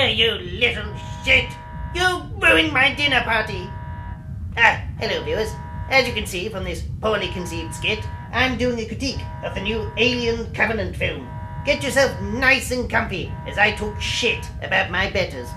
you little shit! You ruined my dinner party! Hello viewers. As you can see from this poorly conceived skit, I'm doing a critique of the new Alien Covenant film. Get yourself nice and comfy as I talk shit about my betters.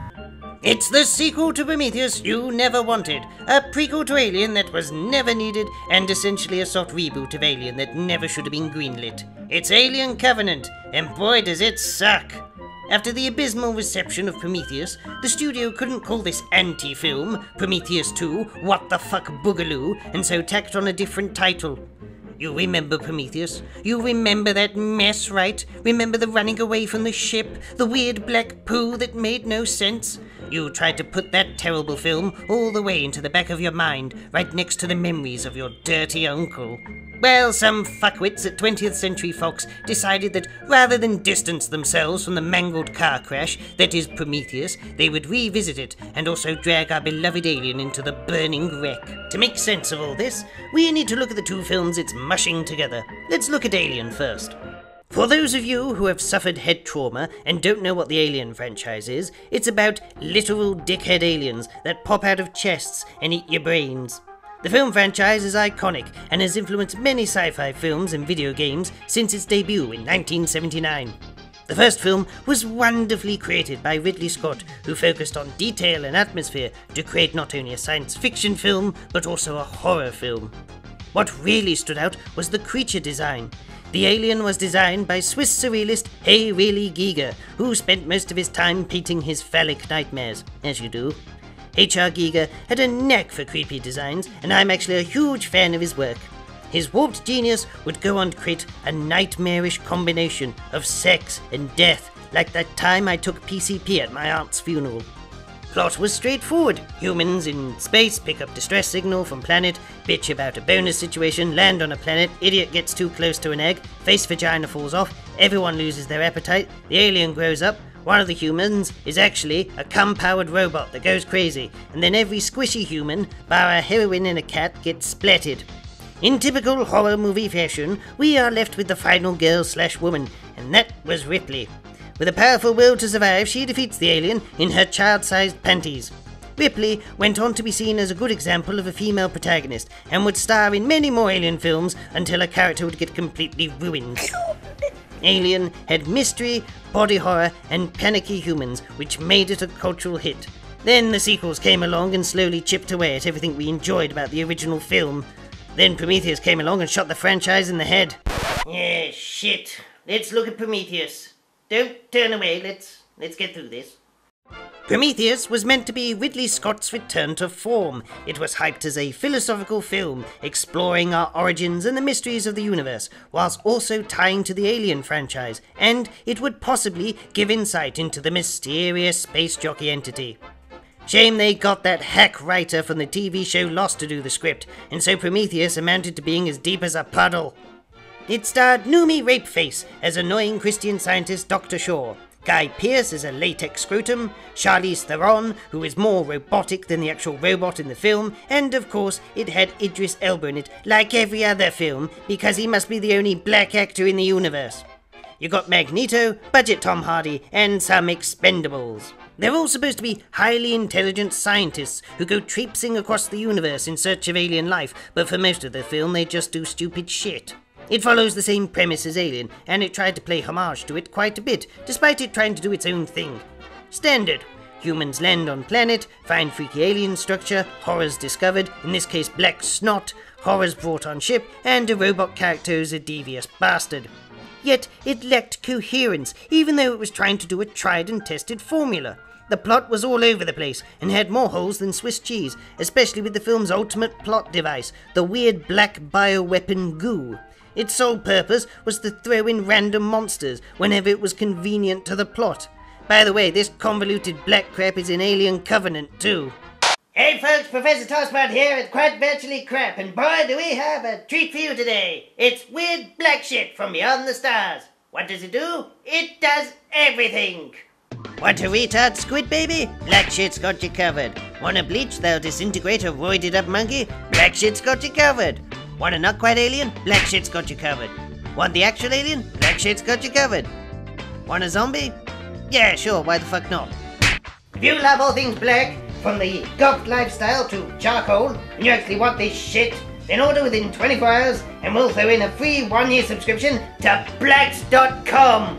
It's the sequel to Prometheus you never wanted, a prequel to Alien that was never needed, and essentially a soft reboot of Alien that never should have been greenlit. It's Alien Covenant, and boy does it suck! After the abysmal reception of Prometheus, the studio couldn't call this anti-film, Prometheus 2, What the Fuck Boogaloo, and so tacked on a different title. You remember Prometheus? You remember that mess, right? Remember the running away from the ship? The weird black poo that made no sense? You tried to put that terrible film all the way into the back of your mind, right next to the memories of your dirty uncle. Well, some fuckwits at 20th Century Fox decided that rather than distance themselves from the mangled car crash that is Prometheus, they would revisit it and also drag our beloved alien into the burning wreck. To make sense of all this, we need to look at the two films it's mushing together. Let's look at Alien first. For those of you who have suffered head trauma and don't know what the Alien franchise is, it's about literal dickhead aliens that pop out of chests and eat your brains. The film franchise is iconic and has influenced many sci-fi films and video games since its debut in 1979. The first film was wonderfully created by Ridley Scott, who focused on detail and atmosphere to create not only a science fiction film, but also a horror film. What really stood out was the creature design. The alien was designed by Swiss surrealist Hey Willy Giger, who spent most of his time painting his phallic nightmares, as you do. H.R. Giger had a knack for creepy designs, and I'm actually a huge fan of his work. His warped genius would go on to create a nightmarish combination of sex and death, like that time I took PCP at my aunt's funeral. Plot was straightforward. Humans in space pick up distress signal from planet, bitch about a bonus situation, land on a planet, idiot gets too close to an egg, face vagina falls off, everyone loses their appetite, the alien grows up, one of the humans is actually a cum-powered robot that goes crazy, and then every squishy human, bar a heroine and a cat, gets splatted. In typical horror movie fashion, we are left with the final girl/woman, and that was Ripley. With a powerful will to survive, she defeats the alien in her child-sized panties. Ripley went on to be seen as a good example of a female protagonist, and would star in many more Alien films until her character would get completely ruined. Alien had mystery, body horror, and panicky humans, which made it a cultural hit. Then the sequels came along and slowly chipped away at everything we enjoyed about the original film. Then Prometheus came along and shot the franchise in the head. Yeah, shit. Let's look at Prometheus. Don't turn away, let's get through this. Prometheus was meant to be Ridley Scott's return to form. It was hyped as a philosophical film, exploring our origins and the mysteries of the universe, whilst also tying to the Alien franchise, and it would possibly give insight into the mysterious space jockey entity. Shame they got that hack writer from the TV show Lost to do the script, and so Prometheus amounted to being as deep as a puddle. It starred Noomi Rapeface as annoying Christian Scientist Dr. Shaw, Guy Pearce as a latex scrotum, Charlize Theron, who is more robotic than the actual robot in the film, and of course it had Idris Elba in it, like every other film, because he must be the only black actor in the universe. You got Magneto, budget Tom Hardy, and some expendables. They're all supposed to be highly intelligent scientists who go traipsing across the universe in search of alien life, but for most of the film they just do stupid shit. It follows the same premise as Alien, and it tried to play homage to it quite a bit, despite it trying to do its own thing. Standard. Humans land on planet, find freaky alien structure, horrors discovered, in this case black snot, horrors brought on ship, and a robot character who's a devious bastard. Yet it lacked coherence, even though it was trying to do a tried and tested formula. The plot was all over the place, and had more holes than Swiss cheese, especially with the film's ultimate plot device, the weird black bioweapon goo. Its sole purpose was to throw in random monsters whenever it was convenient to the plot. By the way, this convoluted black crap is in Alien Covenant too. Hey folks, Professor Tosspot here at Quite Virtually Crap, and boy do we have a treat for you today. It's weird black shit from beyond the stars. What does it do? It does everything. Want a retard squid baby? Black shit's got you covered. Want a bleach that'll disintegrate a roided up monkey? Black shit's got you covered. Want a not quite alien? Black shit's got you covered. Want the actual alien? Black shit's got you covered. Want a zombie? Yeah, sure, why the fuck not? If you love all things black, from the goth lifestyle to charcoal, and you actually want this shit, then order within 24 hours and we'll throw in a free 1-year subscription to blacks.com.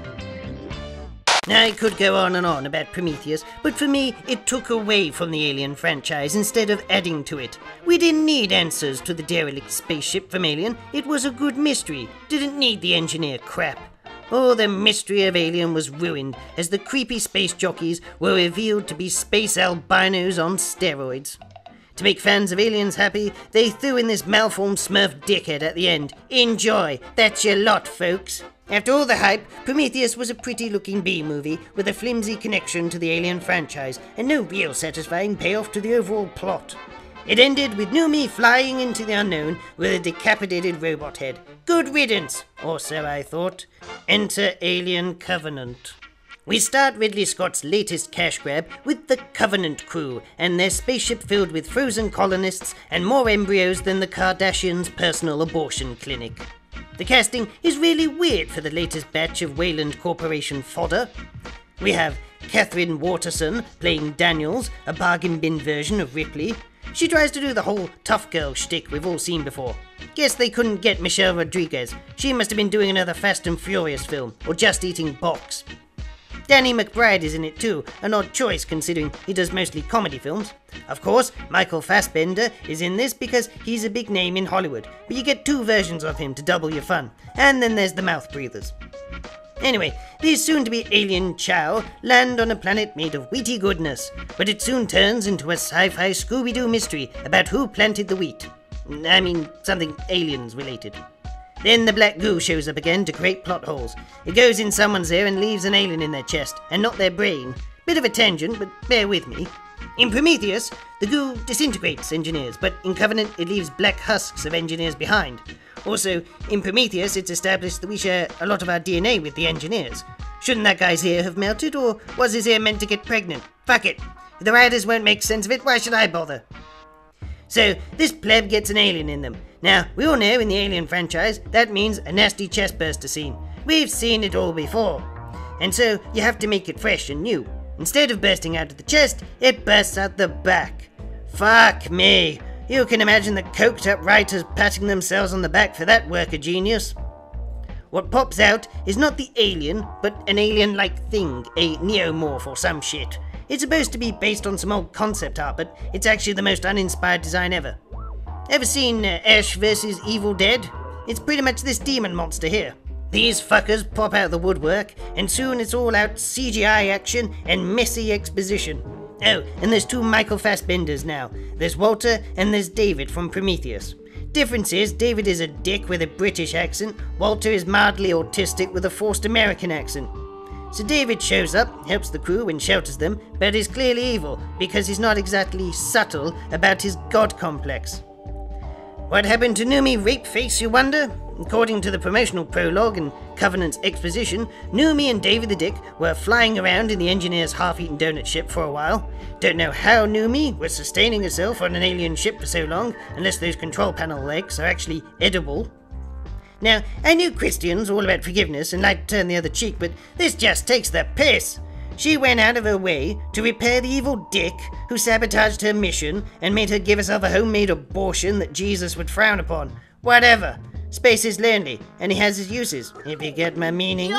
I could go on and on about Prometheus, but for me, it took away from the Alien franchise instead of adding to it. We didn't need answers to the derelict spaceship from Alien. It was a good mystery. Didn't need the engineer crap. Oh, the mystery of Alien was ruined as the creepy space jockeys were revealed to be space albinos on steroids. To make fans of Aliens happy, they threw in this malformed Smurf dickhead at the end. Enjoy, that's your lot, folks. After all the hype, Prometheus was a pretty-looking B-movie with a flimsy connection to the Alien franchise and no real satisfying payoff to the overall plot. It ended with Noomi flying into the unknown with a decapitated robot head. Good riddance, or so I thought. Enter Alien Covenant. We start Ridley Scott's latest cash grab with the Covenant crew and their spaceship filled with frozen colonists and more embryos than the Kardashians' personal abortion clinic. The casting is really weird for the latest batch of Wayland Corporation fodder. We have Catherine Waterston playing Daniels, a bargain bin version of Ripley. She tries to do the whole tough girl shtick we've all seen before. Guess they couldn't get Michelle Rodriguez. She must have been doing another Fast and Furious film, or just eating box. Danny McBride is in it too, an odd choice considering he does mostly comedy films. Of course, Michael Fassbender is in this because he's a big name in Hollywood, but you get 2 versions of him to double your fun. And then there's the mouth breathers. Anyway, these soon-to-be alien chow land on a planet made of wheaty goodness, but it soon turns into a sci-fi Scooby-Doo mystery about who planted the wheat. I mean, something aliens related. Then the black goo shows up again to create plot holes. It goes in someone's ear and leaves an alien in their chest, and not their brain. Bit of a tangent, but bear with me. In Prometheus, the goo disintegrates engineers, but in Covenant it leaves black husks of engineers behind. Also, in Prometheus it's established that we share a lot of our DNA with the engineers. Shouldn't that guy's ear have melted, or was his ear meant to get pregnant? Fuck it. If the writers won't make sense of it, why should I bother? So, this pleb gets an alien in them. Now, we all know in the Alien franchise, that means a nasty chestburster scene. We've seen it all before. And so, you have to make it fresh and new. Instead of bursting out of the chest, it bursts out the back. Fuck me. You can imagine the coked-up writers patting themselves on the back for that work of genius. What pops out is not the alien, but an alien-like thing, a neomorph or some shit. It's supposed to be based on some old concept art, but it's actually the most uninspired design ever. Ever seen Ash vs. Evil Dead? It's pretty much this demon monster here. These fuckers pop out the woodwork, and soon it's all out CGI action and messy exposition. Oh, and there's 2 Michael Fassbenders now. There's Walter and there's David from Prometheus. Difference is, David is a dick with a British accent, Walter is mildly autistic with a forced American accent. So David shows up, helps the crew and shelters them, but is clearly evil, because he's not exactly subtle about his god complex. What happened to Noomi Rapeface, you wonder? According to the promotional prologue and Covenant's exposition, Noomi and David the Dick were flying around in the engineer's half-eaten donut ship for a while. Don't know how Noomi was sustaining herself on an alien ship for so long, unless those control panel legs are actually edible. Now, I knew Christian's all about forgiveness and like to turn the other cheek, but this just takes the piss. She went out of her way to repair the evil dick who sabotaged her mission and made her give herself a homemade abortion that Jesus would frown upon. Whatever. Space is lonely, and he has his uses, if you get my meaning.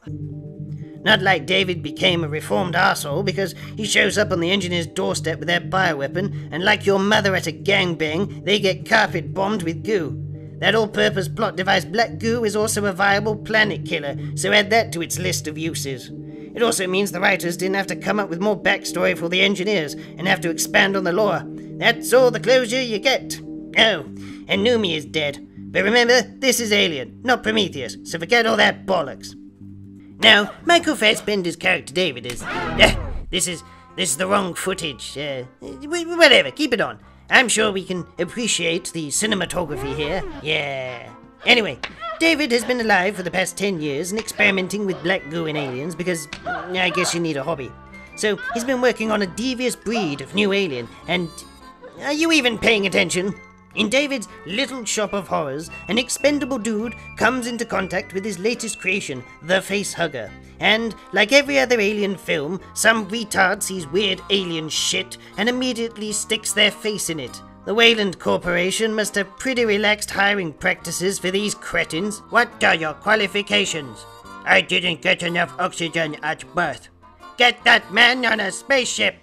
Not like David became a reformed arsehole because he shows up on the engineer's doorstep with their bioweapon, and like your mother at a gangbang, they get carpet bombed with goo. That all-purpose plot device black goo is also a viable planet killer, so add that to its list of uses. It also means the writers didn't have to come up with more backstory for the engineers and have to expand on the lore. That's all the closure you get. Oh, and Noomi is dead. But remember, this is Alien, not Prometheus, so forget all that bollocks. Now, Michael Fassbender's character David is... This is the wrong footage. Whatever, keep it on. I'm sure we can appreciate the cinematography here. Yeah. Anyway, David has been alive for the past 10 years and experimenting with black goo and aliens because I guess you need a hobby. So he's been working on a devious breed of new alien and... Are you even paying attention? In David's little shop of horrors, an expendable dude comes into contact with his latest creation, the Facehugger. And, like every other alien film, some retard sees weird alien shit and immediately sticks their face in it. The Wayland Corporation must have pretty relaxed hiring practices for these cretins. What are your qualifications? I didn't get enough oxygen at birth. Get that man on a spaceship!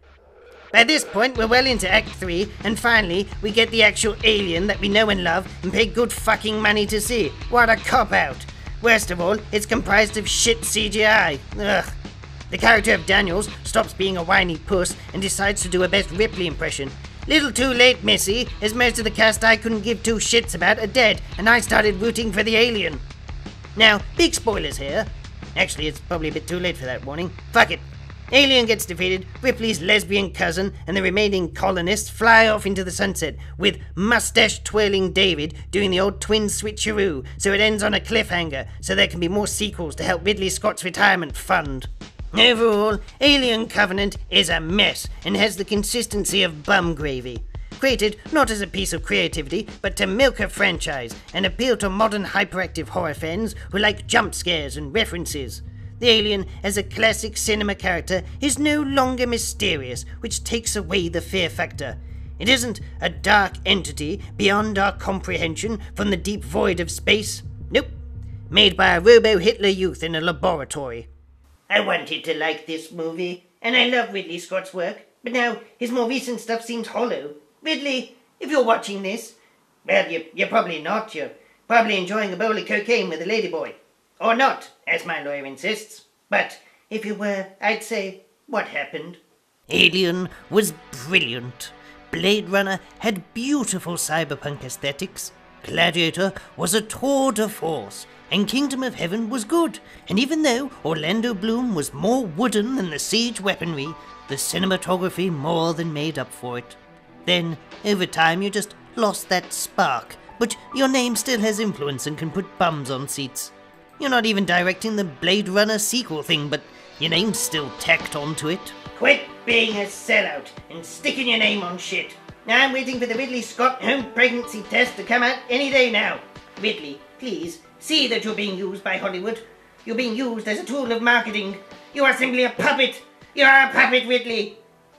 By this point, we're well into Act 3, and finally, we get the actual alien that we know and love and pay good fucking money to see. What a cop-out! Worst of all, it's comprised of shit CGI. Ugh. The character of Daniels stops being a whiny puss and decides to do a Best Ripley impression. Little too late, Missy, as most of the cast I couldn't give two shits about are dead, and I started rooting for the alien. Now, big spoilers here. Actually, it's probably a bit too late for that warning. Fuck it. Alien gets defeated, Ripley's lesbian cousin and the remaining colonists fly off into the sunset, with mustache-twirling David doing the old twin switcheroo, so it ends on a cliffhanger, so there can be more sequels to help Ridley Scott's retirement fund. Overall, Alien Covenant is a mess and has the consistency of bum gravy. Created not as a piece of creativity, but to milk a franchise and appeal to modern hyperactive horror fans who like jump scares and references. The alien, as a classic cinema character, is no longer mysterious, which takes away the fear factor. It isn't a dark entity beyond our comprehension from the deep void of space. Nope. Made by a robo-Hitler youth in a laboratory. I wanted to like this movie, and I love Ridley Scott's work, but now his more recent stuff seems hollow. Ridley, if you're watching this, well, you're probably not. You're probably enjoying a bowl of cocaine with a ladyboy. Or not, as my lawyer insists. But if you were, I'd say, what happened? Alien was brilliant. Blade Runner had beautiful cyberpunk aesthetics. Gladiator was a tour de force. And Kingdom of Heaven was good. And even though Orlando Bloom was more wooden than the siege weaponry, the cinematography more than made up for it. Then, over time, you just lost that spark. But your name still has influence and can put bums on seats. You're not even directing the Blade Runner sequel thing, but your name's still tacked onto it. Quit being a sellout and sticking your name on shit. Now I'm waiting for the Ridley Scott home pregnancy test to come out any day now. Ridley, please, see that you're being used by Hollywood. You're being used as a tool of marketing. You are simply a puppet. You are a puppet, Ridley.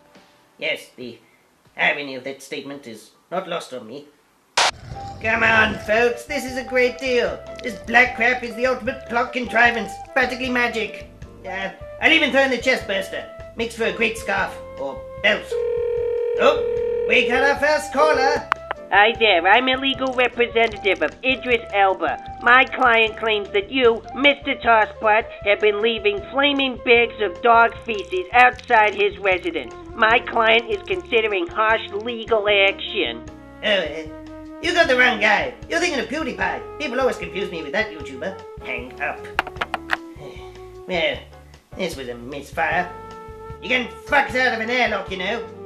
Yes, the irony of that statement is not lost on me. Come on, folks, this is a great deal. This black crap is the ultimate plot contrivance. Practically magic. I'll even throw in the chest burster. Makes for a great scarf. Or belt. Oh, we got our first caller. Hi there, I'm a legal representative of Idris Elba. My client claims that you, Mr. Tosspot, have been leaving flaming bags of dog feces outside his residence. My client is considering harsh legal action. You got the wrong guy. You're thinking of PewDiePie. People always confuse me with that YouTuber. Hang up. Well, this was a misfire. You're getting fucked out of an airlock, you know.